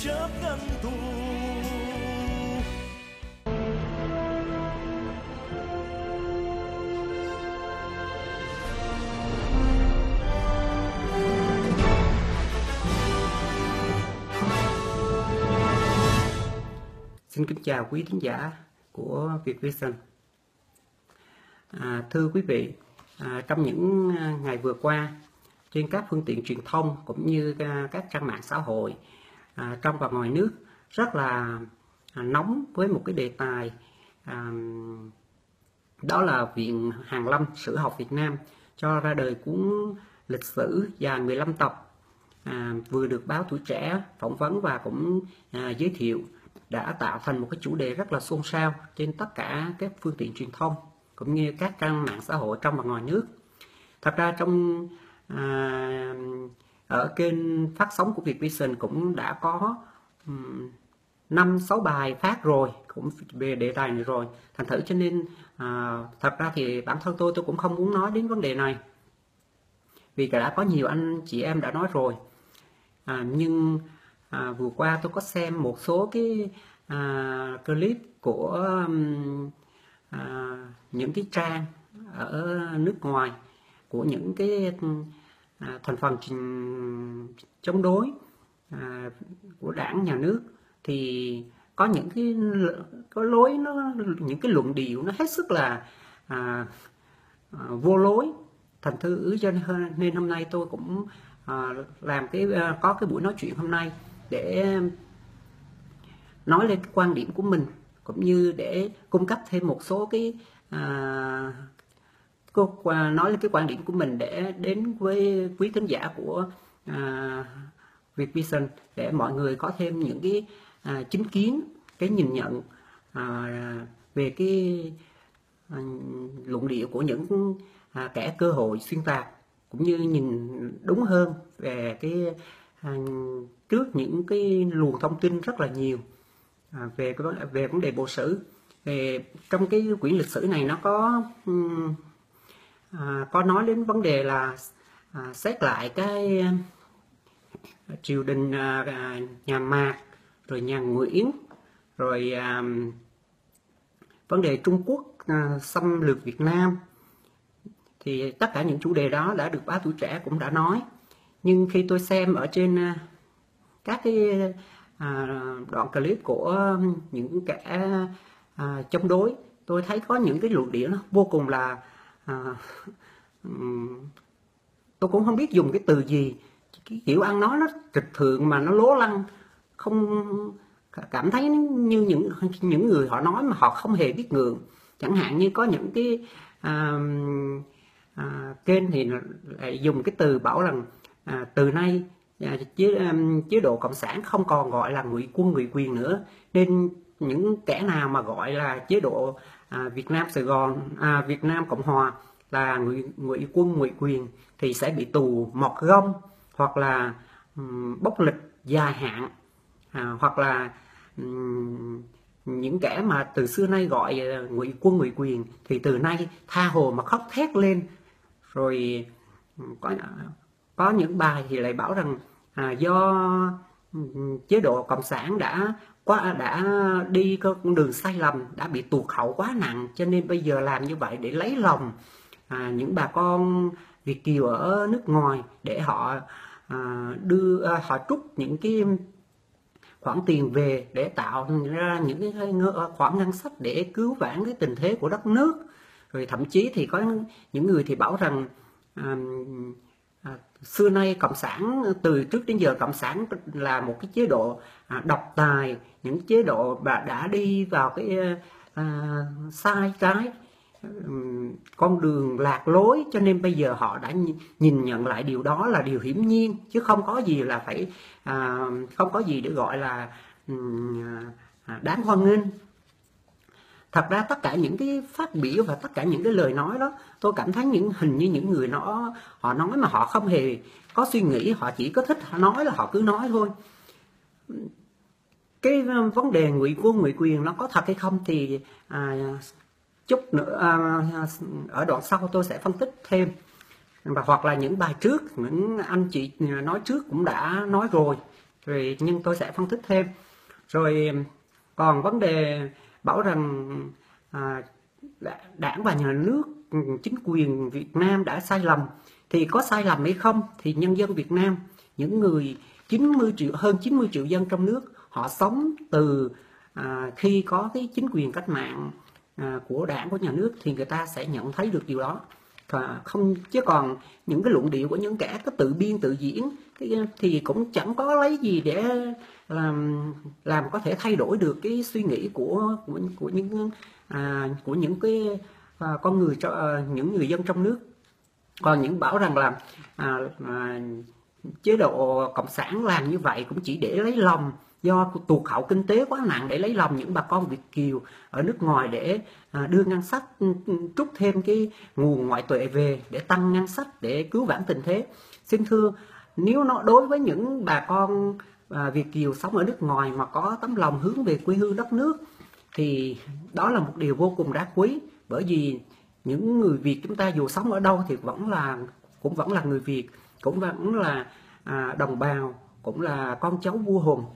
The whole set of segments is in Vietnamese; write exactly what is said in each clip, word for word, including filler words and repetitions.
chấp ngăn tù. Xin kính chào quý thính giả của Việt Vision. À, thưa quý vị, à, trong những ngày vừa qua trên các phương tiện truyền thông cũng như các trang mạng xã hội à, trong và ngoài nước rất là à, nóng với một cái đề tài à, đó là Viện Hàn Lâm Sử học Việt Nam cho ra đời cuốn lịch sử dài mười lăm tập, à, vừa được báo Tuổi Trẻ phỏng vấn và cũng à, giới thiệu, đã tạo thành một cái chủ đề rất là xôn xao trên tất cả các phương tiện truyền thông cũng như các trang mạng xã hội trong và ngoài nước. Thật ra trong à, ở kênh phát sóng của Việt Vision cũng đã có năm sáu bài phát rồi cũng về đề tài này rồi, thành thử cho nên à, thật ra thì bản thân tôi tôi cũng không muốn nói đến vấn đề này vì đã có nhiều anh chị em đã nói rồi. À, nhưng à, vừa qua tôi có xem một số cái à, clip của um, à, những cái trang ở nước ngoài của những cái à, thành phần chống đối à, của đảng nhà nước, thì có những cái có lối nó những cái luận điệu nó hết sức là à, à, vô lối. Thành thử cho nên hôm nay tôi cũng à, làm cái có cái buổi nói chuyện hôm nay để nói lên cái quan điểm của mình cũng như để cung cấp thêm một số cái à, nói lên cái quan điểm của mình để đến với quý thính giả của à, Việt Vision, để mọi người có thêm những cái à, chính kiến, cái nhìn nhận à, về cái à, luận điệu của những à, kẻ cơ hội xuyên tạc, cũng như nhìn đúng hơn về cái à, trước những cái luồng thông tin rất là nhiều à, về cái về vấn đề bộ sử. Về trong cái quyển lịch sử này nó có à, có nói đến vấn đề là à, xét lại cái à, triều đình à, nhà Mạc, rồi nhà Nguyễn, rồi à, vấn đề Trung Quốc à, xâm lược Việt Nam. Thì tất cả những chủ đề đó đã được báo Tuổi Trẻ cũng đã nói. Nhưng khi tôi xem ở trên à, các cái à, đoạn clip của những kẻ à, chống đối, tôi thấy có những cái luận điệu nó vô cùng là à, tôi cũng không biết dùng cái từ gì, cái kiểu ăn nói nó trịch thượng mà nó lố lăng, không cảm thấy như những những người họ nói mà họ không hề biết ngượng. Chẳng hạn như có những cái à, à, kênh thì lại dùng cái từ bảo rằng à, từ nay à, chế, um, chế độ cộng sản không còn gọi là ngụy quân ngụy quyền nữa, nên những kẻ nào mà gọi là chế độ à, Việt Nam Sài Gòn à, Việt Nam Cộng Hòa là ngụy ngụy quân ngụy quyền thì sẽ bị tù mọt gông, hoặc là um, bốc lịch dài hạn, à, hoặc là um, những kẻ mà từ xưa nay gọi ngụy quân ngụy quyền thì từ nay tha hồ mà khóc thét lên. Rồi có có những bài thì lại bảo rằng à, do chế độ cộng sản đã qua đã đi con đường sai lầm, đã bị tụt hậu quá nặng, cho nên bây giờ làm như vậy để lấy lòng à, những bà con Việt kiều ở nước ngoài, để họ à, đưa à, họ trút những cái khoản tiền về để tạo ra những cái khoản ngân sách để cứu vãn cái tình thế của đất nước. Rồi thậm chí thì có những người thì bảo rằng à, à, xưa nay cộng sản, từ trước đến giờ cộng sản là một cái chế độ à, độc tài, những chế độ mà đã đi vào cái à, sai trái, con đường lạc lối, cho nên bây giờ họ đã nhìn nhận lại điều đó là điều hiển nhiên, chứ không có gì là phải à, không có gì để gọi là à, đáng hoan nghênh. Thật ra tất cả những cái phát biểu và tất cả những cái lời nói đó, tôi cảm thấy những hình như những người nó họ nói mà họ không hề có suy nghĩ, họ chỉ có thích họ nói là họ cứ nói thôi. Cái vấn đề ngụy quân ngụy quyền nó có thật hay không thì à, chút nữa à, ở đoạn sau tôi sẽ phân tích thêm, và hoặc là những bài trước những anh chị nói trước cũng đã nói rồi, rồi nhưng tôi sẽ phân tích thêm. Rồi còn vấn đề bảo rằng à, đảng và nhà nước, chính quyền Việt Nam đã sai lầm, thì có sai lầm hay không thì nhân dân Việt Nam, những người chín mươi triệu hơn chín mươi triệu dân trong nước, họ sống từ à, khi có cái chính quyền cách mạng à, của đảng, của nhà nước, thì người ta sẽ nhận thấy được điều đó. Và không, chứ còn những cái luận điệu của những kẻ có tự biên tự diễn thì cũng chẳng có lấy gì để làm làm có thể thay đổi được cái suy nghĩ của của, của những à, của những cái à, con người cho à, những người dân trong nước. Còn những bảo rằng là à, à, chế độ cộng sản làm như vậy cũng chỉ để lấy lòng, do tụt hậu kinh tế quá nặng, để lấy lòng những bà con Việt kiều ở nước ngoài, để à, đưa ngân sách, trút thêm cái nguồn ngoại tệ về để tăng ngân sách, để cứu vãn tình thế. Xin thưa, nếu nó đối với những bà con à, Việt kiều sống ở nước ngoài mà có tấm lòng hướng về quê hương đất nước, thì đó là một điều vô cùng đáng quý. Bởi vì những người Việt chúng ta dù sống ở đâu thì vẫn là cũng vẫn là người Việt, cũng vẫn là à, đồng bào, cũng là con cháu vua Hùng.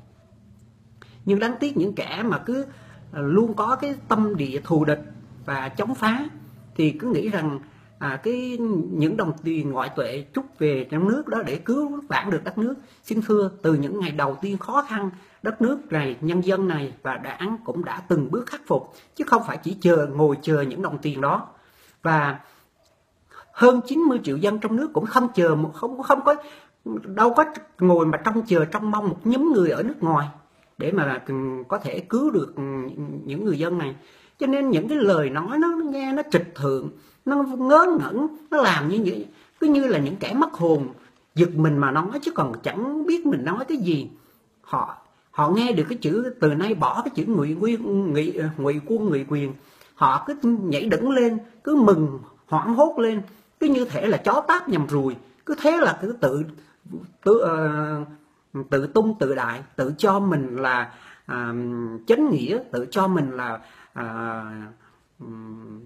Nhưng đáng tiếc những kẻ mà cứ à, luôn có cái tâm địa thù địch và chống phá, thì cứ nghĩ rằng à, cái những đồng tiền ngoại tệ trút về trong nước đó để cứu vãn được đất nước. Xin thưa, từ những ngày đầu tiên khó khăn, đất nước này, nhân dân này và đảng cũng đã từng bước khắc phục, chứ không phải chỉ chờ ngồi chờ những đồng tiền đó. Và hơn chín mươi triệu dân trong nước cũng không chờ, không không có đâu có ngồi mà trông chờ trông mong một nhóm người ở nước ngoài để mà có thể cứu được những người dân này. Cho nên những cái lời nói nó nghe nó trịch thượng, nó ngớ ngẩn, nó làm như vậy, cứ như là những kẻ mất hồn, giật mình mà nói, chứ còn chẳng biết mình nói cái gì. Họ họ nghe được cái chữ từ nay bỏ cái chữ ngụy quyền, ngụy ngụy quân ngụy quyền, họ cứ nhảy đứng lên, cứ mừng hoảng hốt lên, cứ như thể là chó táp nhầm ruồi, cứ thế là cứ tự tự, uh, tự tung tự đại, tự cho mình là uh, chánh nghĩa, tự cho mình là uh, um,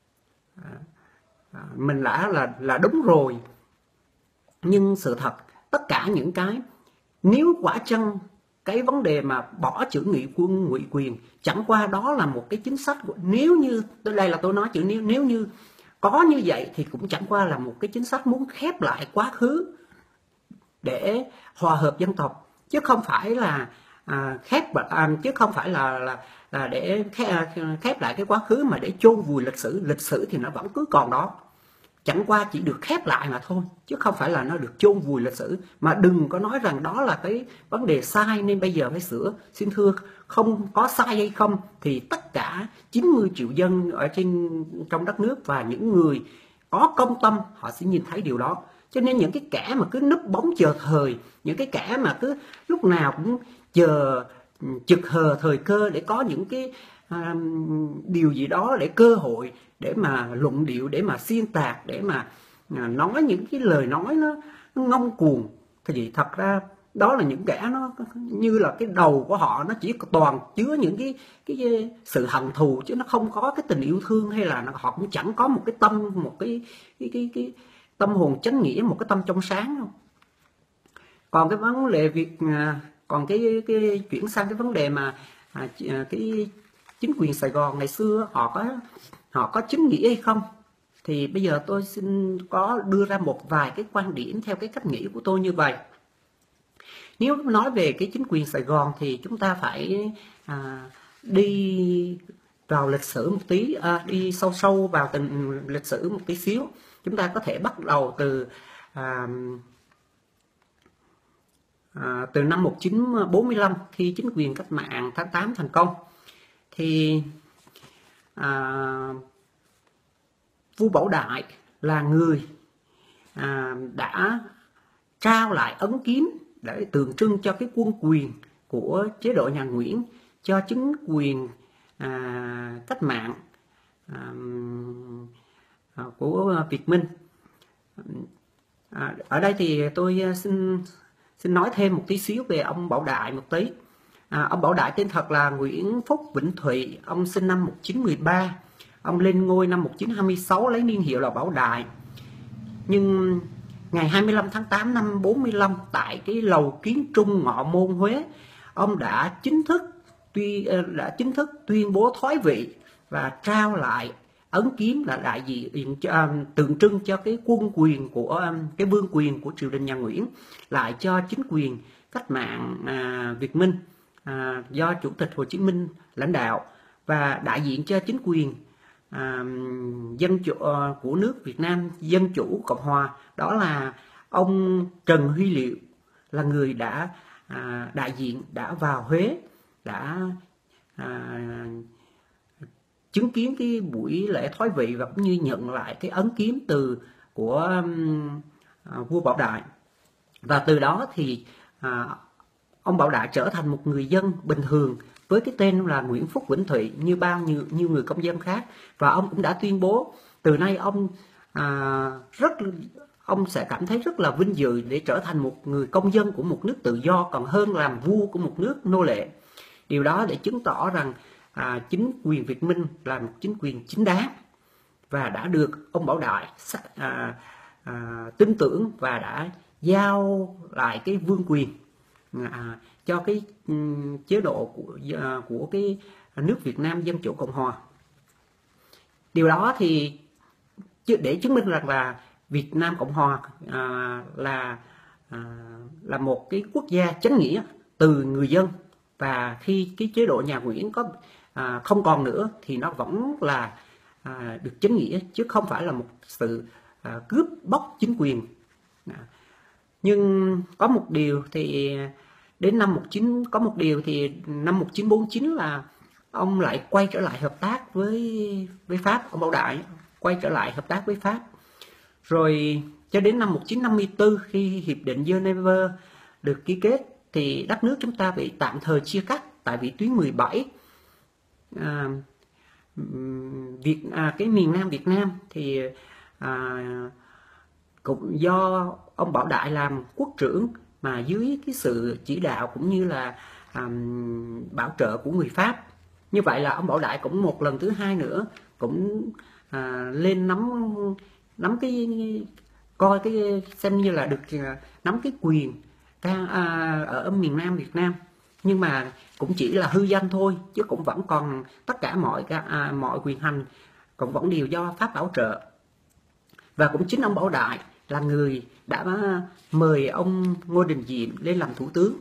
uh, mình đã là là đúng rồi. Nhưng sự thật, tất cả những cái, nếu quả chân cái vấn đề mà bỏ chữ nghị quân ngụy quyền chẳng qua đó là một cái chính sách, nếu như đây là tôi nói chữ nếu nếu như có như vậy thì cũng chẳng qua là một cái chính sách muốn khép lại quá khứ để hòa hợp dân tộc, chứ không phải là à, khép à, chứ không phải là là, là để khép, khép lại cái quá khứ mà để chôn vùi lịch sử. Lịch sử thì nó vẫn cứ còn đó, chẳng qua chỉ được khép lại mà thôi, chứ không phải là nó được chôn vùi lịch sử. Mà đừng có nói rằng đó là cái vấn đề sai nên bây giờ phải sửa. Xin thưa, không có sai hay không thì tất cả chín mươi triệu dân ở trên trong đất nước và những người có công tâm họ sẽ nhìn thấy điều đó. Cho nên những cái kẻ mà cứ núp bóng chờ thời, những cái kẻ mà cứ lúc nào cũng chờ chực hờ thời cơ để có những cái à, điều gì đó để cơ hội để mà luận điệu, để mà xuyên tạc, để mà à, nói những cái lời nói nó, nó ngông cuồng, thì thật ra đó là những kẻ nó như là cái đầu của họ nó chỉ toàn chứa những cái cái sự hận thù, chứ nó không có cái tình yêu thương, hay là họ cũng chẳng có một cái tâm, một cái cái cái, cái tâm hồn chánh nghĩa, một cái tâm trong sáng không. Còn cái vấn đề việc còn cái cái chuyển sang cái vấn đề mà à, cái chính quyền Sài Gòn ngày xưa họ có họ có chính nghĩa hay không, thì bây giờ tôi xin có đưa ra một vài cái quan điểm theo cái cách nghĩ của tôi như vậy. Nếu nói về cái chính quyền Sài Gòn thì chúng ta phải à, đi vào lịch sử một tí, à, đi sâu sâu vào tình lịch sử một tí xíu. Chúng ta có thể bắt đầu từ à, à, từ năm một nghìn chín trăm bốn mươi lăm, khi chính quyền cách mạng tháng tám thành công, thì à, vua Bảo Đại là người à, đã trao lại ấn kiếm để tượng trưng cho cái quân quyền của chế độ nhà Nguyễn cho chính quyền à, cách mạng à, của Việt Minh. À, ở đây thì tôi xin xin nói thêm một tí xíu về ông Bảo Đại một tí. À, ông Bảo Đại tên thật là Nguyễn Phúc Vĩnh Thụy, ông sinh năm một nghìn chín trăm mười ba, ông lên ngôi năm một nghìn chín trăm hai mươi sáu lấy niên hiệu là Bảo Đại. Nhưng ngày hai mươi lăm tháng tám năm bốn mươi lăm tại cái lầu Kiến Trung Ngọ Môn Huế, ông đã chính thức tuy đã chính thức tuyên bố thoái vị và trao lại ấn kiếm là đại diện cho, tượng trưng cho cái quân quyền của cái vương quyền của triều đình nhà Nguyễn lại cho chính quyền cách mạng à, Việt Minh à, do Chủ tịch Hồ Chí Minh lãnh đạo, và đại diện cho chính quyền à, dân chủ à, của nước Việt Nam Dân Chủ Cộng Hòa, đó là ông Trần Huy Liệu là người đã à, đại diện đã vào Huế, đã à, chứng kiến cái buổi lễ thoái vị và cũng như nhận lại cái ấn kiếm từ của um, à, vua Bảo Đại. Và từ đó thì à, ông Bảo Đại trở thành một người dân bình thường với cái tên là Nguyễn Phúc Vĩnh Thụy như bao nhiêu như người công dân khác, và ông cũng đã tuyên bố từ nay ông à, rất ông sẽ cảm thấy rất là vinh dự để trở thành một người công dân của một nước tự do còn hơn làm vua của một nước nô lệ. Điều đó để chứng tỏ rằng à, chính quyền Việt Minh là một chính quyền chính đáng và đã được ông Bảo Đại à, à, tin tưởng và đã giao lại cái vương quyền à, cho cái um, chế độ của, uh, của cái nước Việt Nam Dân Chủ Cộng Hòa. Điều đó thì để chứng minh rằng là Việt Nam Cộng Hòa à, là à, là một cái quốc gia chánh nghĩa từ người dân, và khi cái chế độ nhà Nguyễn có à, không còn nữa thì nó vẫn là à, được chánh nghĩa chứ không phải là một sự à, cướp bóc chính quyền. À, nhưng có một điều thì đến năm một chín có một điều thì năm một nghìn chín trăm bốn mươi chín là ông lại quay trở lại hợp tác với với Pháp, ông Bảo Đại quay trở lại hợp tác với Pháp. Rồi cho đến năm một nghìn chín trăm năm mươi tư khi hiệp định Geneva được ký kết thì đất nước chúng ta bị tạm thời chia cắt tại vĩ tuyến mười bảy. À, Việt à, cái miền Nam Việt Nam thì à, cũng do ông Bảo Đại làm quốc trưởng mà dưới cái sự chỉ đạo cũng như là à, bảo trợ của người Pháp. Như vậy là ông Bảo Đại cũng một lần thứ hai nữa cũng à, lên nắm nắm cái coi cái xem như là được nắm cái quyền à, ở miền Nam Việt Nam, nhưng mà cũng chỉ là hư danh thôi chứ cũng vẫn còn tất cả mọi à, mọi quyền hành cũng vẫn đều do Pháp bảo trợ. Và cũng chính ông Bảo Đại là người đã mời ông Ngô Đình Diệm lên làm thủ tướng.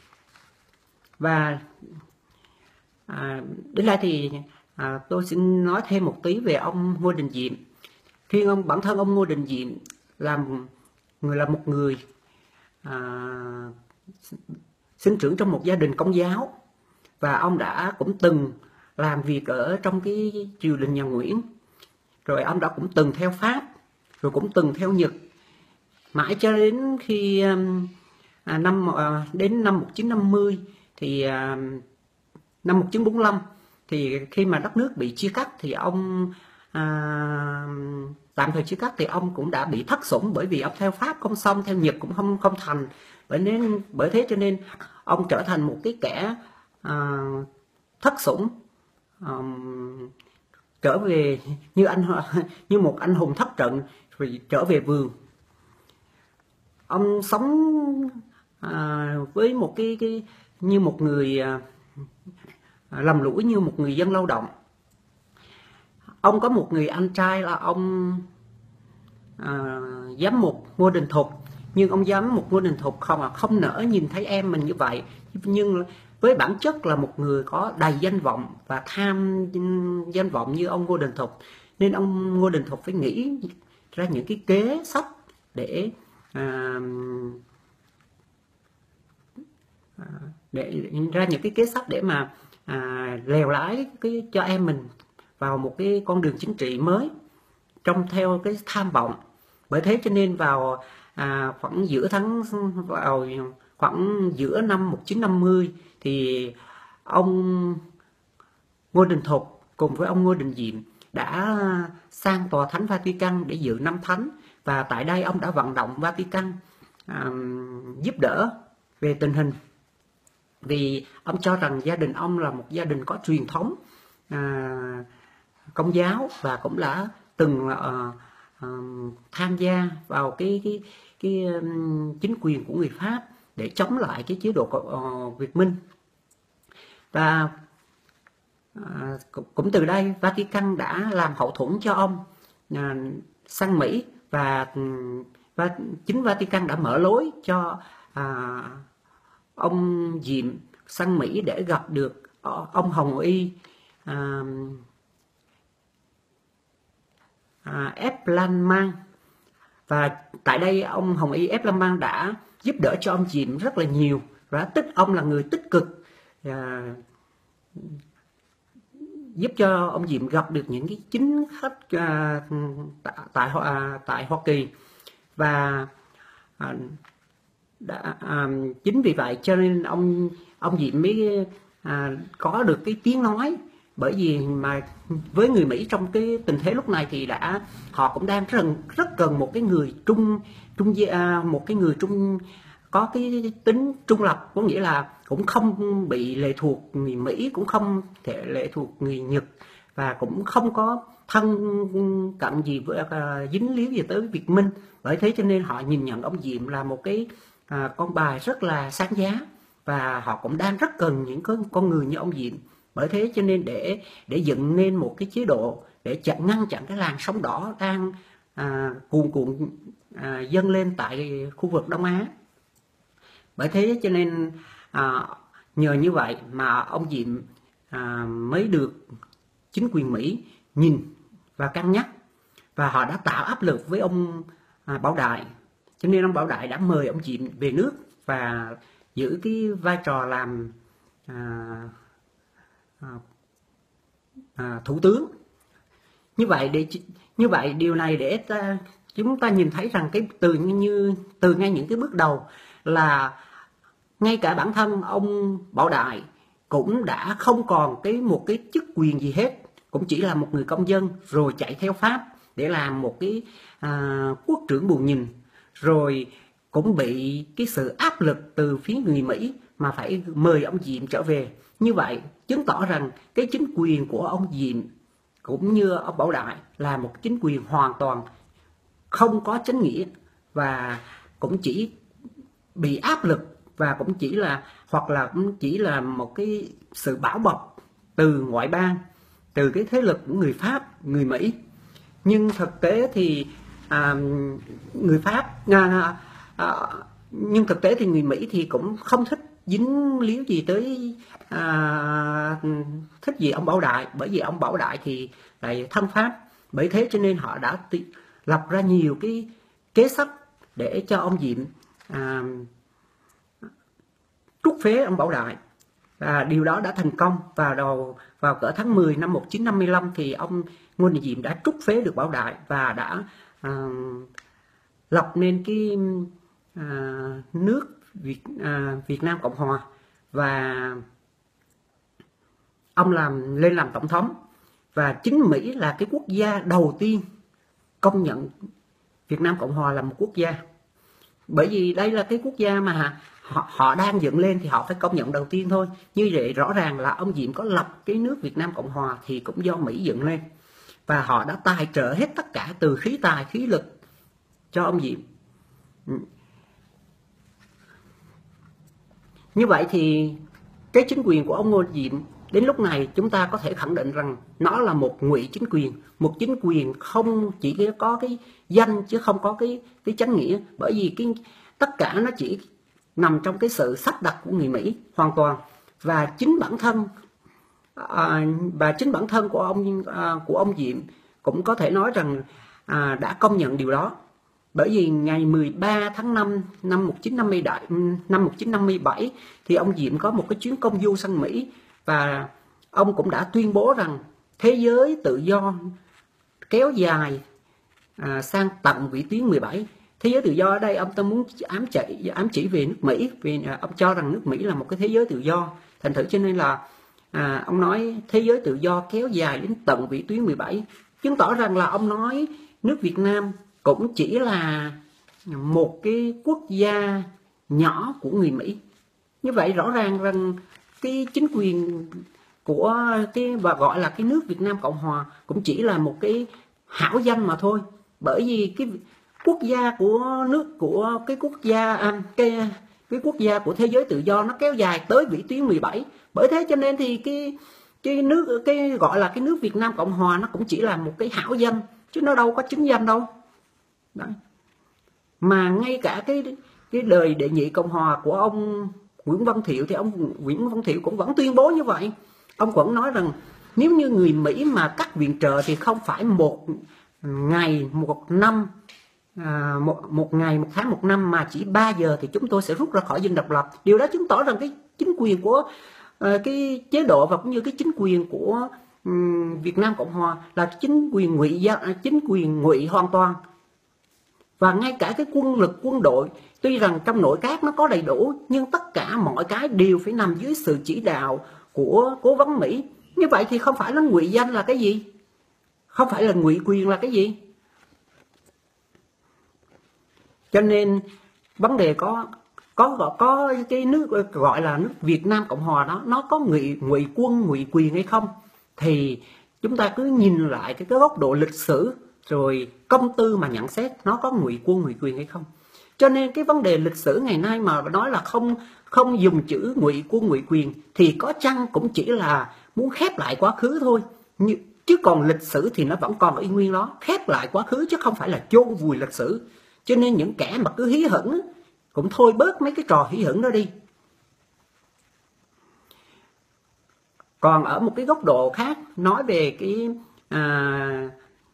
Và à, đến đây thì à, tôi xin nói thêm một tí về ông Ngô Đình Diệm. Khi ông bản thân ông Ngô Đình Diệm làm người là một người à, sinh trưởng trong một gia đình công giáo, và ông đã cũng từng làm việc ở trong cái triều đình nhà Nguyễn, rồi ông đã cũng từng theo Pháp, rồi cũng từng theo Nhật, mãi cho đến khi à, năm à, đến năm một nghìn chín trăm năm mươi thì à, năm một nghìn chín trăm bốn mươi lăm thì khi mà đất nước bị chia cắt thì ông à, tạm thời chia cắt thì ông cũng đã bị thất sủng, bởi vì ông theo Pháp không xong, theo Nhật cũng không không thành, bởi nên bởi thế cho nên ông trở thành một cái kẻ à, thất sủng, à, trở về như anh như một anh hùng thất trận rồi trở về vườn. Ông sống à, với một cái, cái như một người à, lầm lũi như một người dân lao động. Ông có một người anh trai là ông à, giám mục Ngô Đình Thục, nhưng ông giám mục Ngô Đình Thục không à không nỡ nhìn thấy em mình như vậy, nhưng với bản chất là một người có đầy danh vọng và tham danh vọng như ông Ngô Đình Thục, nên ông Ngô Đình Thục phải nghĩ ra những cái kế sách để à, để ra những cái kế sách để mà à, lèo lái cái cho em mình vào một cái con đường chính trị mới trong theo cái tham vọng. Bởi thế cho nên vào à, khoảng giữa tháng vào khoảng giữa năm một nghìn chín trăm năm mươi thì ông Ngô Đình Thục cùng với ông Ngô Đình Diệm đã sang tòa thánh Vatican để dự năm thánh, và tại đây ông đã vận động Vatican à, giúp đỡ về tình hình, vì ông cho rằng gia đình ông là một gia đình có truyền thống à, công giáo và cũng đã từng à, à, tham gia vào cái cái cái chính quyền của người Pháp để chống lại cái chế độ Việt Minh. Và à, cũng từ đây Vatican đã làm hậu thuẫn cho ông à, sang Mỹ, và và chính Vatican đã mở lối cho à, ông Diệm sang Mỹ để gặp được ông Hồng Y à, à, Eplerman. Và tại đây ông Hồng Y Eplerman đã giúp đỡ cho ông Diệm rất là nhiều, và tích ông là người tích cực à, giúp cho ông Diệm gặp được những cái chính khách à, tại tại, à, tại Hoa Kỳ. Và à, đã, à, chính vì vậy cho nên ông ông Diệm mới à, có được cái tiếng nói, bởi vì mà với người Mỹ trong cái tình thế lúc này thì đã họ cũng đang rất, rất cần một cái người trung trung một cái người trung có cái tính trung lập, có nghĩa là cũng không bị lệ thuộc người Mỹ, cũng không thể lệ thuộc người Nhật, và cũng không có thân cận gì với uh, dính líu gì tới Việt Minh. Bởi thế cho nên họ nhìn nhận ông Diệm là một cái uh, con bài rất là sáng giá, và họ cũng đang rất cần những con, con người như ông Diệm. Bởi thế cho nên để để dựng nên một cái chế độ để chặn ngăn chặn cái làn sóng đỏ đang à, cuồn cuộn à, dâng lên tại khu vực Đông Á. Bởi thế cho nên à, nhờ như vậy mà ông Diệm à, mới được chính quyền Mỹ nhìn và cân nhắc, và họ đã tạo áp lực với ông à, Bảo Đại. Cho nên ông Bảo Đại đã mời ông Diệm về nước và giữ cái vai trò làm à, à, à, thủ tướng. Như vậy để như vậy điều này để ta, chúng ta nhìn thấy rằng cái từ như từ ngay những cái bước đầu là ngay cả bản thân ông Bảo Đại cũng đã không còn cái một cái chức quyền gì hết, cũng chỉ là một người công dân rồi chạy theo Pháp để làm một cái à, quốc trưởng bù nhìn, rồi cũng bị cái sự áp lực từ phía người Mỹ mà phải mời ông Diệm trở về. Như vậy chứng tỏ rằng cái chính quyền của ông Diệm cũng như ông Bảo Đại là một chính quyền hoàn toàn không có chánh nghĩa, và cũng chỉ bị áp lực, và cũng chỉ là hoặc là cũng chỉ là một cái sự bảo bọc từ ngoại bang, từ cái thế lực của người Pháp, người Mỹ. Nhưng thực tế thì à, người Pháp à, à, nhưng thực tế thì người Mỹ thì cũng không thích dính líu gì tới à, thích gì ông Bảo Đại, bởi vì ông Bảo Đại thì lại thân Pháp. Bởi thế cho nên họ đã lập ra nhiều cái kế sách để cho ông Diệm à, trút phế ông Bảo Đại. Và điều đó đã thành công. Vào đầu vào cỡ tháng mười năm một nghìn chín trăm năm mươi lăm thì ông Ngô Đình Diệm đã trút phế được Bảo Đại và đã à, lập nên cái à, nước Việt à, Việt Nam Cộng Hòa, và ông làm lên làm tổng thống. Và chính Mỹ là cái quốc gia đầu tiên công nhận Việt Nam Cộng Hòa là một quốc gia, bởi vì đây là cái quốc gia mà họ, họ đang dựng lên thì họ phải công nhận đầu tiên thôi. Như vậy rõ ràng là ông Diệm có lập cái nước Việt Nam Cộng Hòa thì cũng do Mỹ dựng lên, và họ đã tài trợ hết tất cả từ khí tài khí lực cho ông Diệm. Như vậy thì cái chính quyền của ông Ngô Diệm đến lúc này chúng ta có thể khẳng định rằng nó là một ngụy chính quyền, một chính quyền không chỉ có cái danh chứ không có cái cái chánh nghĩa, bởi vì cái tất cả nó chỉ nằm trong cái sự sắp đặt của người Mỹ hoàn toàn. Và chính bản thân à, và chính bản thân của ông à, của ông Diệm cũng có thể nói rằng à, đã công nhận điều đó. Bởi vì ngày mười ba tháng năm năm một nghìn chín trăm năm mươi đại năm một nghìn chín trăm năm mươi bảy thì ông Diệm có một cái chuyến công du sang Mỹ, và ông cũng đã tuyên bố rằng thế giới tự do kéo dài à, sang tận vĩ tuyến mười bảy. Thế giới tự do ở đây ông ta muốn ám chỉ ám chỉ về nước Mỹ, vì à, ông cho rằng nước Mỹ là một cái thế giới tự do. Thành thử cho nên là à, ông nói thế giới tự do kéo dài đến tận vĩ tuyến mười bảy, chứng tỏ rằng là ông nói nước Việt Nam cũng chỉ là một cái quốc gia nhỏ của người Mỹ. Như vậy rõ ràng rằng cái chính quyền của cái và gọi là cái nước Việt Nam Cộng Hòa cũng chỉ là một cái hảo danh mà thôi. Bởi vì cái quốc gia của nước của cái quốc gia à, cái cái quốc gia của thế giới tự do nó kéo dài tới vĩ tuyến mười bảy. Bởi thế cho nên thì cái cái nước cái gọi là cái nước Việt Nam Cộng Hòa nó cũng chỉ là một cái hảo danh chứ nó đâu có chính danh đâu. Đấy. Mà ngay cả cái cái đời đệ nhị Cộng Hòa của ông Nguyễn Văn Thiệu thì ông Nguyễn Văn Thiệu cũng vẫn tuyên bố như vậy. Ông vẫn nói rằng nếu như người Mỹ mà cắt viện trợ thì không phải một ngày một năm à, một, một ngày một tháng một năm mà chỉ ba giờ thì chúng tôi sẽ rút ra khỏi dinh độc lập. Điều đó chứng tỏ rằng cái chính quyền của uh, cái chế độ và cũng như cái chính quyền của um, Việt Nam Cộng Hòa là chính quyền ngụy chính quyền ngụy hoàn toàn. Và ngay cả cái quân lực quân đội, tuy rằng trong nội các nó có đầy đủ nhưng tất cả mọi cái đều phải nằm dưới sự chỉ đạo của cố vấn Mỹ. Như vậy thì không phải là ngụy danh là cái gì? Không phải là ngụy quyền là cái gì? Cho nên vấn đề có có có cái nước gọi là nước Việt Nam Cộng Hòa đó, nó có ngụy ngụy quân ngụy quyền hay không thì chúng ta cứ nhìn lại cái, cái góc độ lịch sử rồi công tư mà nhận xét nó có ngụy quân ngụy quyền hay không. Cho nên cái vấn đề lịch sử ngày nay mà nói là không không dùng chữ ngụy quân ngụy quyền thì có chăng cũng chỉ là muốn khép lại quá khứ thôi. Như, chứ còn lịch sử thì nó vẫn còn ở y nguyên đó, khép lại quá khứ chứ không phải là chôn vùi lịch sử. Cho nên những kẻ mà cứ hí hửng cũng thôi bớt mấy cái trò hí hửng đó đi. Còn ở một cái góc độ khác nói về cái à,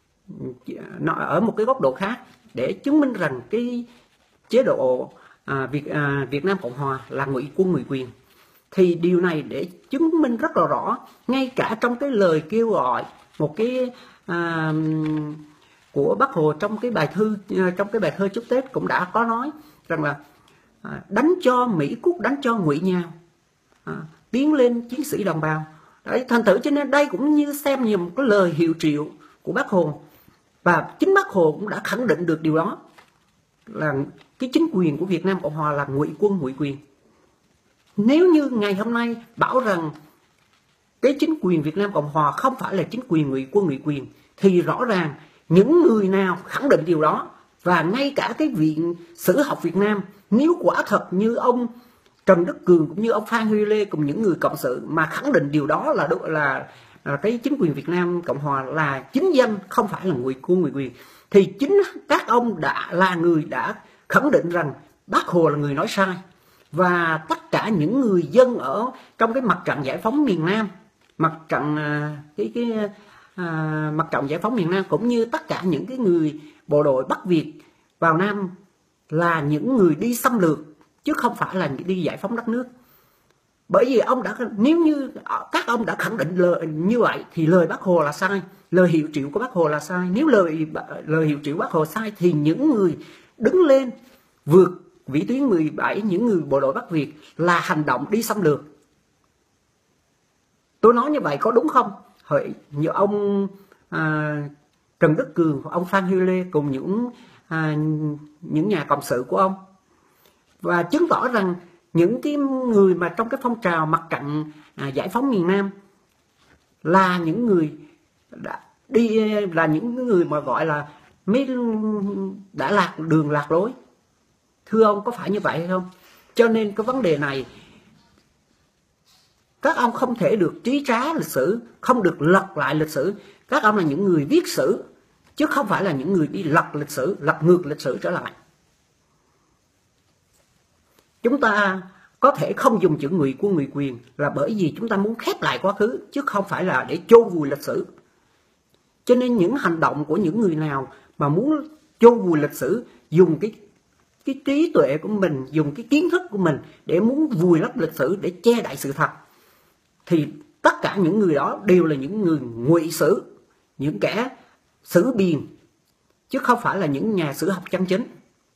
ở một cái góc độ khác để chứng minh rằng cái chế độ à, Việt à, Việt Nam Cộng Hòa là ngụy quân ngụy quyền thì điều này để chứng minh rất là rõ ngay cả trong cái lời kêu gọi một cái à, của Bác Hồ trong cái bài thư trong cái bài thơ chúc Tết cũng đã có nói rằng là à, đánh cho Mỹ Quốc, đánh cho ngụy nhào, à, tiến lên chiến sĩ đồng bào. Đấy, thành thử cho nên đây cũng như xem như một cái lời hiệu triệu của Bác Hồ, và chính Bác Hồ cũng đã khẳng định được điều đó là cái chính quyền của Việt Nam Cộng Hòa là ngụy quân ngụy quyền. Nếu như ngày hôm nay bảo rằng cái chính quyền Việt Nam Cộng Hòa không phải là chính quyền ngụy quân ngụy quyền thì rõ ràng những người nào khẳng định điều đó, và ngay cả cái Viện Sử học Việt Nam, nếu quả thật như ông Trần Đức Cường cũng như ông Phan Huy Lê cùng những người cộng sự mà khẳng định điều đó là là, là cái chính quyền Việt Nam Cộng Hòa là chính danh không phải là ngụy quân ngụy quyền thì chính các ông đã là người đã khẳng định rằng Bác Hồ là người nói sai. Và tất cả những người dân ở trong cái mặt trận giải phóng miền Nam, mặt trận cái cái à, mặt trận giải phóng miền Nam cũng như tất cả những cái người bộ đội Bắc Việt vào Nam là những người đi xâm lược chứ không phải là đi giải phóng đất nước. Bởi vì ông đã nếu như các ông đã khẳng định lời như vậy thì lời Bác Hồ là sai, lời hiệu triệu của Bác Hồ là sai. Nếu lời lời hiệu triệu Bác Hồ sai thì những người đứng lên vượt vĩ tuyến mười bảy, những người bộ đội Bắc Việt là hành động đi xâm lược. Tôi nói như vậy có đúng không? Hỡi như ông à, Trần Đức Cường, ông Phan Huy Lê cùng những à, những nhà cộng sự của ông, và chứng tỏ rằng những cái người mà trong cái phong trào mặt trận à, giải phóng miền Nam là những người đã đi là những người mà gọi là mới đã lạc đường lạc lối. Thưa ông, có phải như vậy hay không? Cho nên cái vấn đề này các ông không thể được trí trá lịch sử, không được lật lại lịch sử. Các ông là những người viết sử chứ không phải là những người đi lật lịch sử, lật ngược lịch sử trở lại. Chúng ta có thể không dùng chữ ngụy quân ngụy quyền là bởi vì chúng ta muốn khép lại quá khứ chứ không phải là để chôn vùi lịch sử. Cho nên những hành động của những người nào mà muốn chôn vùi lịch sử, dùng cái cái trí tuệ của mình, dùng cái kiến thức của mình để muốn vùi lấp lịch sử, để che đậy sự thật, thì tất cả những người đó đều là những người ngụy sử, những kẻ sử biền chứ không phải là những nhà sử học chân chính.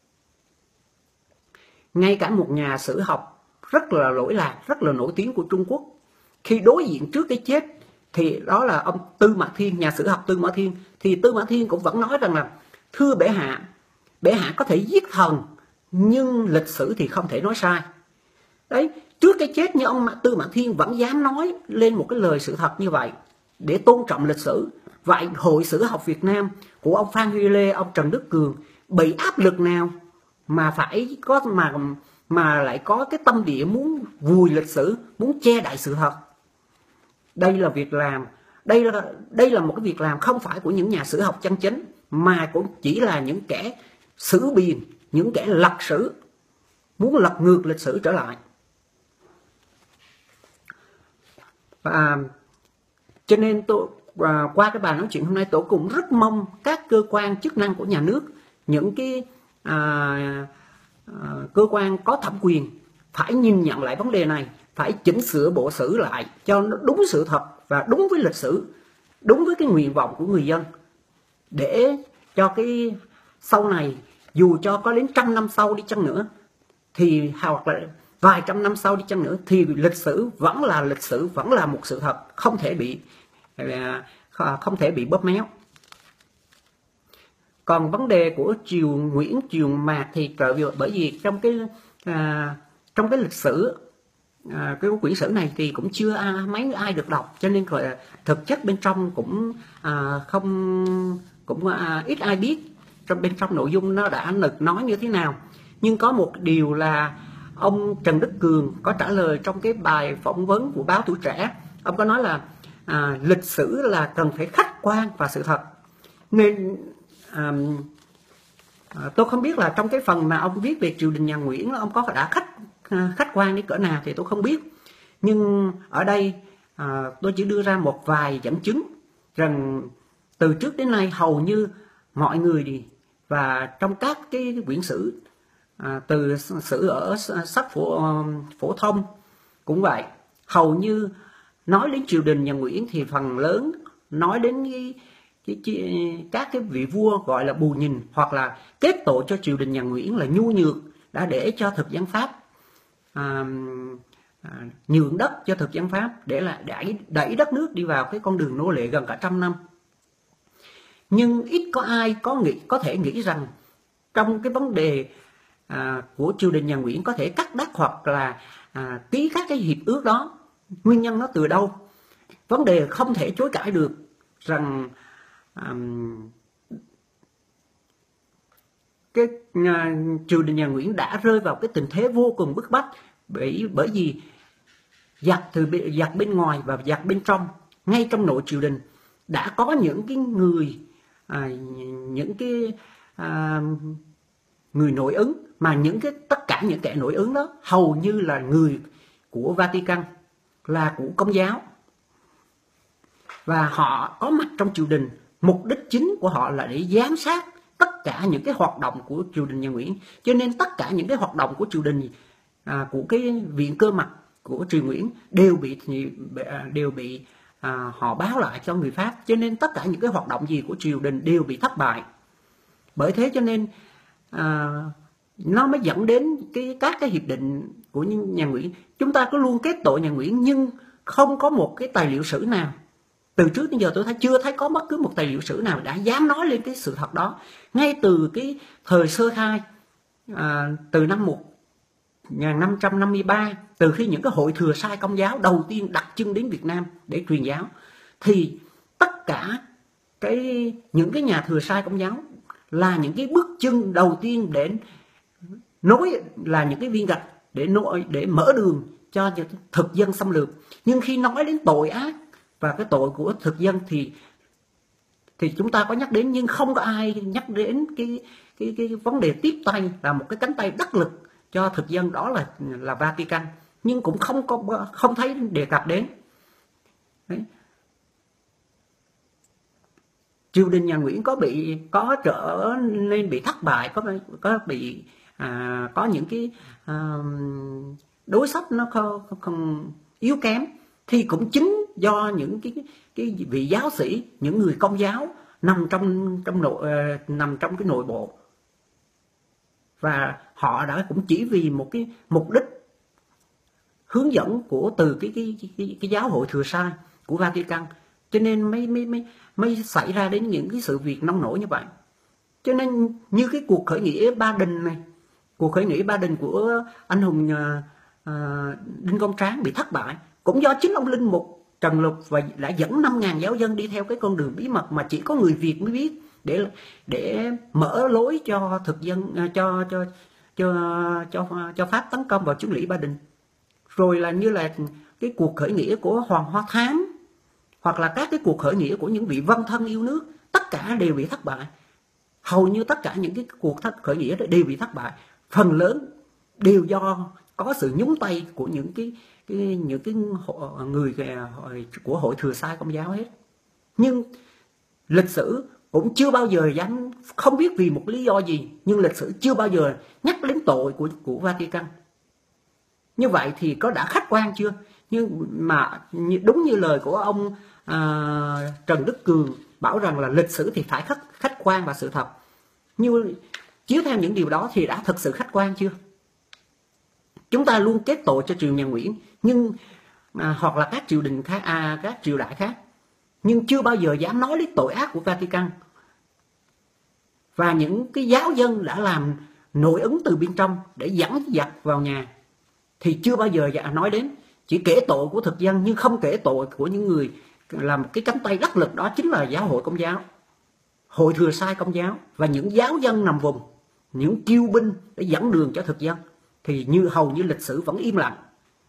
Ngay cả một nhà sử học rất là lỗi lạc, rất là nổi tiếng của Trung Quốc, khi đối diện trước cái chết thì đó là ông Tư Mã Thiên, nhà sử học Tư Mã Thiên, thì Tư Mã Thiên cũng vẫn nói rằng là thưa bệ hạ, bệ hạ có thể giết thần nhưng lịch sử thì không thể nói sai. Đấy, trước cái chết như ông Tư Mã Thiên vẫn dám nói lên một cái lời sự thật như vậy để tôn trọng lịch sử. Vậy Hội Sử học Việt Nam của ông Phan Huy Lê, ông Trần Đức Cường bị áp lực nào mà phải có mà mà lại có cái tâm địa muốn vùi lịch sử, muốn che đậy sự thật. Đây là việc làm, đây là đây là một cái việc làm không phải của những nhà sử học chân chính, mà cũng chỉ là những kẻ sử biền, những kẻ lật sử, muốn lật ngược lịch sử trở lại. Và cho nên tôi và qua cái bài nói chuyện hôm nay, tôi cũng rất mong các cơ quan chức năng của nhà nước, những cái à, à, cơ quan có thẩm quyền phải nhìn nhận lại vấn đề này, phải chỉnh sửa bộ sử lại cho nó đúng sự thật và đúng với lịch sử, đúng với cái nguyện vọng của người dân, để cho cái sau này, dù cho có đến trăm năm sau đi chăng nữa, thì hoặc là vài trăm năm sau đi chăng nữa, thì lịch sử vẫn là lịch sử, vẫn là một sự thật, không thể bị không thể bị bóp méo. Còn vấn đề của triều Nguyễn, triều Mạc thì bởi vì trong cái à, trong cái lịch sử à, cái quyển sử này thì cũng chưa ai, mấy ai được đọc, cho nên gọi là thực chất bên trong cũng à, không cũng à, ít ai biết trong bên trong nội dung nó đã được nói như thế nào. Nhưng có một điều là ông Trần Đức Cường có trả lời trong cái bài phỏng vấn của báo Tuổi Trẻ. Ông có nói là à, lịch sử là cần phải khách quan và sự thật. Nên à, à, tôi không biết là trong cái phần mà ông viết về triều đình nhà Nguyễn, ông có đã khách khách quan đến cỡ nào thì tôi không biết. Nhưng ở đây à, tôi chỉ đưa ra một vài dẫn chứng rằng từ trước đến nay hầu như mọi người đi và trong các cái quyển sử, à, từ sử ở sách phổ phổ thông cũng vậy, hầu như nói đến triều đình nhà Nguyễn thì phần lớn nói đến cái, cái, cái, các cái vị vua gọi là bù nhìn, hoặc là kết tội cho triều đình nhà Nguyễn là nhu nhược, đã để cho thực dân Pháp à, à, nhượng đất cho thực dân Pháp để là đẩy, đẩy đất nước đi vào cái con đường nô lệ gần cả trăm năm. Nhưng ít có ai có nghĩ có thể nghĩ rằng trong cái vấn đề à, của triều đình nhà Nguyễn có thể cắt đất hoặc là à, ký các cái hiệp ước đó, nguyên nhân nó từ đâu. Vấn đề không thể chối cãi được rằng à, cái à, triều đình nhà Nguyễn đã rơi vào cái tình thế vô cùng bức bách, bởi bởi vì giặc từ giặc bên ngoài và giặc bên trong, ngay trong nội triều đình đã có những cái người à, những cái à, người nội ứng, mà những cái tất cả những kẻ nội ứng đó hầu như là người của Vatican, là của Công giáo, và họ có mặt trong triều đình. Mục đích chính của họ là để giám sát tất cả những cái hoạt động của triều đình nhà Nguyễn. Cho nên tất cả những cái hoạt động của triều đình à, của cái viện cơ mật của triều Nguyễn đều bị đều bị à, họ báo lại cho người Pháp. Cho nên tất cả những cái hoạt động gì của triều đình đều bị thất bại. Bởi thế cho nên à, nó mới dẫn đến cái các cái hiệp định của nhà Nguyễn. Chúng ta cứ luôn kết tội nhà Nguyễn, nhưng không có một cái tài liệu sử nào từ trước đến giờ tôi thấy chưa thấy có bất cứ một tài liệu sử nào đã dám nói lên cái sự thật đó. Ngay từ cái thời sơ khai à, từ năm một nghìn năm trăm năm mươi ba, từ khi những cái hội thừa sai Công giáo đầu tiên đặt chân đến Việt Nam để truyền giáo, thì tất cả cái những cái nhà thừa sai Công giáo là những cái bước chân đầu tiên để nối, là những cái viên gạch để nối, để mở đường cho thực dân xâm lược. Nhưng khi nói đến tội ác và cái tội của thực dân thì thì chúng ta có nhắc đến, nhưng không có ai nhắc đến cái cái cái vấn đề tiếp tay, là một cái cánh tay đắc lực cho thực dân, đó là là Vatican, nhưng cũng không có không thấy đề cập đến. Đấy. Triều đình nhà Nguyễn có bị có trở nên bị thất bại, có có bị à, có những cái à, đối sách nó không, không yếu kém, thì cũng chính do những cái cái vị giáo sĩ, những người Công giáo nằm trong trong nội uh, nằm trong cái nội bộ, và họ đã cũng chỉ vì một cái mục đích hướng dẫn của từ cái cái cái, cái giáo hội thừa sai của Vatican, cho nên mới mới mới mới xảy ra đến những cái sự việc nông nổi như vậy. Cho nên như cái cuộc khởi nghĩa Ba Đình này, cuộc khởi nghĩa Ba Đình của anh hùng uh, uh, Đinh Công Tráng bị thất bại, cũng do chính ông linh mục Trần Lục và đã dẫn năm nghìn giáo dân đi theo cái con đường bí mật mà chỉ có người Việt mới biết, để để mở lối cho thực dân cho cho cho cho cho Pháp tấn công vào Trương Lỷ Ba Đình. Rồi là như là cái cuộc khởi nghĩa của Hoàng Hoa Thám, hoặc là các cái cuộc khởi nghĩa của những vị vân thân yêu nước, tất cả đều bị thất bại. Hầu như tất cả những cái cuộc khởi nghĩa đó đều bị thất bại, phần lớn đều do có sự nhúng tay của những cái, cái những cái người của hội Thừa Sai Công giáo hết. Nhưng lịch sử cũng chưa bao giờ dám, không biết vì một lý do gì, nhưng lịch sử chưa bao giờ nhắc đến tội của của Vatican. Như vậy thì có đã khách quan chưa? Nhưng mà đúng như lời của ông à, Trần Đức Cường bảo rằng là lịch sử thì phải khách khách quan và sự thật. Như chiếu theo những điều đó thì đã thực sự khách quan chưa? Chúng ta luôn kết tội cho triều nhà Nguyễn, nhưng à, hoặc là các triều đình khác, à, các triều đại khác, nhưng chưa bao giờ dám nói đến tội ác của Vatican. Và những cái giáo dân đã làm nội ứng từ bên trong để dẫn giặc vào nhà thì chưa bao giờ nói đến. Chỉ kể tội của thực dân nhưng không kể tội của những người làm cái cánh tay đắc lực, đó chính là giáo hội Công giáo, hội Thừa Sai Công giáo và những giáo dân nằm vùng, những kiêu binh để dẫn đường cho thực dân, thì như hầu như lịch sử vẫn im lặng.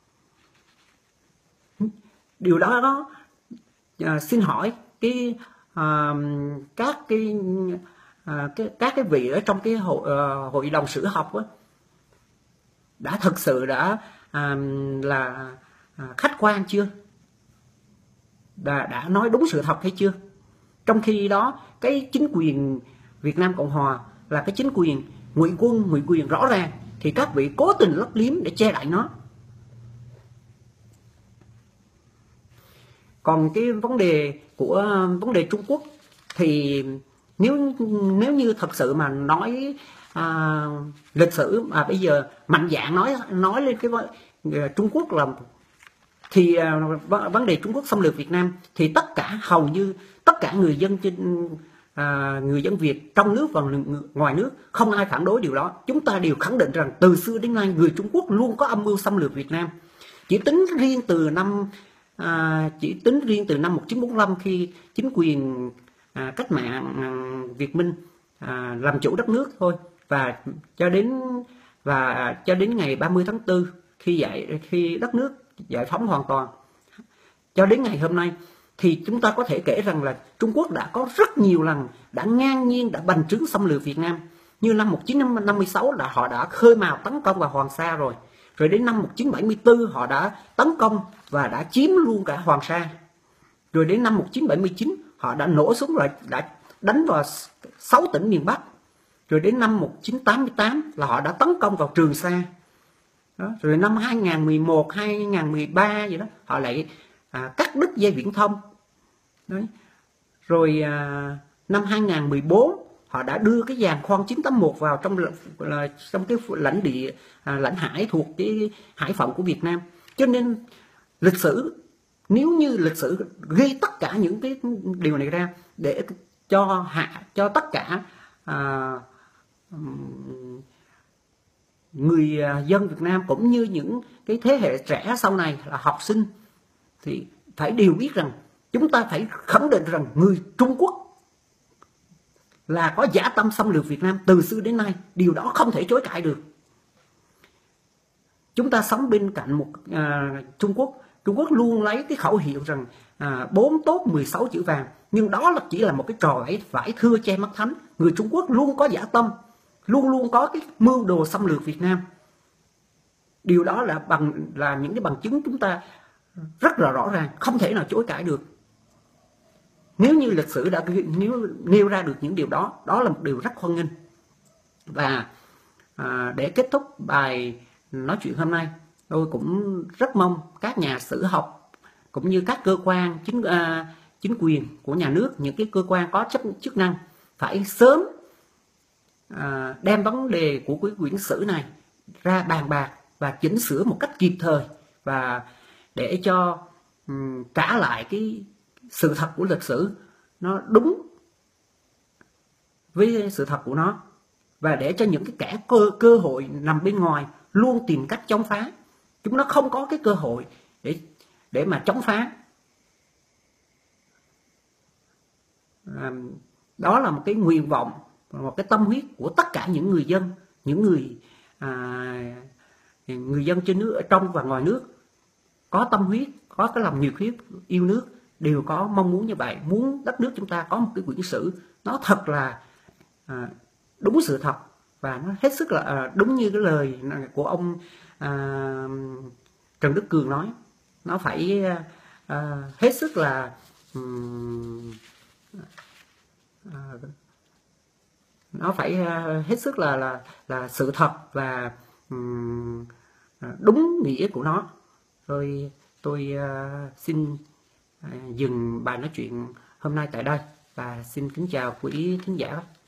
Điều đó đó à, xin hỏi cái à, các cái, à, cái các cái vị ở trong cái hội, à, hội đồng sử học đó, đã thực sự đã à, là à, khách quan chưa, đã, đã nói đúng sự thật hay chưa? Trong khi đó cái chính quyền Việt Nam Cộng Hòa là cái chính quyền ngụy quân, ngụy quyền rõ ràng, thì các vị cố tình lấp liếm để che đậy nó. Còn cái vấn đề của vấn đề Trung Quốc thì nếu nếu như thật sự mà nói à, lịch sử mà bây giờ mạnh dạn nói nói lên cái Trung Quốc là thì à, vấn đề Trung Quốc xâm lược Việt Nam, thì tất cả hầu như tất cả người dân trên à, người dân Việt trong nước và ngoài nước không ai phản đối điều đó. Chúng ta đều khẳng định rằng từ xưa đến nay người Trung Quốc luôn có âm mưu xâm lược Việt Nam. Chỉ tính riêng từ năm à, chỉ tính riêng từ năm một nghìn chín trăm bốn mươi lăm khi chính quyền à, cách mạng à, Việt Minh à, làm chủ đất nước thôi, và cho đến và cho đến ngày ba mươi tháng tư khi giải khi đất nước giải phóng hoàn toàn cho đến ngày hôm nay, thì chúng ta có thể kể rằng là Trung Quốc đã có rất nhiều lần đã ngang nhiên đã bành trướng xâm lược Việt Nam. Như năm một nghìn chín trăm năm mươi sáu là họ đã khơi mào tấn công vào Hoàng Sa rồi. Rồi đến năm một nghìn chín trăm bảy mươi tư họ đã tấn công và đã chiếm luôn cả Hoàng Sa. Rồi đến năm một nghìn chín trăm bảy mươi chín họ đã nổ súng lại, đã đánh vào sáu tỉnh miền Bắc. Rồi đến năm một nghìn chín trăm tám mươi tám là họ đã tấn công vào Trường Sa. Đó. Rồi năm hai nghìn không trăm mười một, hai nghìn không trăm mười ba gì đó họ lại à, cắt đứt dây viễn thông. Đấy. Rồi à, năm hai nghìn không trăm mười bốn họ đã đưa cái giàn khoan chín tám mốt vào trong là, trong cái lãnh địa à, lãnh hải thuộc cái hải phận của Việt Nam. Cho nên lịch sử, nếu như lịch sử ghi tất cả những cái điều này ra để cho hạ cho tất cả à, người dân Việt Nam cũng như những cái thế hệ trẻ sau này là học sinh, thì phải đều biết rằng chúng ta phải khẳng định rằng người Trung Quốc là có dã tâm xâm lược Việt Nam từ xưa đến nay. Điều đó không thể chối cãi được. Chúng ta sống bên cạnh một à, Trung Quốc. Trung Quốc luôn lấy cái khẩu hiệu rằng à, bốn tốt mười sáu chữ vàng. Nhưng đó là chỉ là một cái trò vải, vải thưa che mắt thánh. Người Trung Quốc luôn có dã tâm, luôn luôn có cái mưu đồ xâm lược Việt Nam. Điều đó là bằng là những cái bằng chứng chúng ta rất là rõ ràng, không thể nào chối cãi được. Nếu như lịch sử đã nếu nêu ra được những điều đó, đó là một điều rất hoan nghênh. Và à, để kết thúc bài nói chuyện hôm nay, tôi cũng rất mong các nhà sử học cũng như các cơ quan chính à, chính quyền của nhà nước, những cái cơ quan có chức chức năng phải sớm à, đem vấn đề của cái quyển sử này ra bàn bạc và chỉnh sửa một cách kịp thời, và để cho um, trả lại cái sự thật của lịch sử nó đúng với sự thật của nó, và để cho những cái kẻ cơ cơ hội nằm bên ngoài luôn tìm cách chống phá, chúng nó không có cái cơ hội để để mà chống phá. À, Đó là một cái nguyện vọng, một cái tâm huyết của tất cả những người dân, những người à, người dân trên nước, ở trong và ngoài nước, có tâm huyết, có cái lòng nhiệt huyết yêu nước, đều có mong muốn như vậy, muốn đất nước chúng ta có một cái quyển sử nó thật là à, đúng sự thật, và nó hết sức là à, đúng như cái lời của ông à, Trần Đức Cường nói, nó phải à, hết sức là um, à, nó phải à, hết sức là là là sự thật và um, đúng nghĩa của nó. Rồi tôi uh, xin uh, dừng bài nói chuyện hôm nay tại đây và xin kính chào quý thính giả.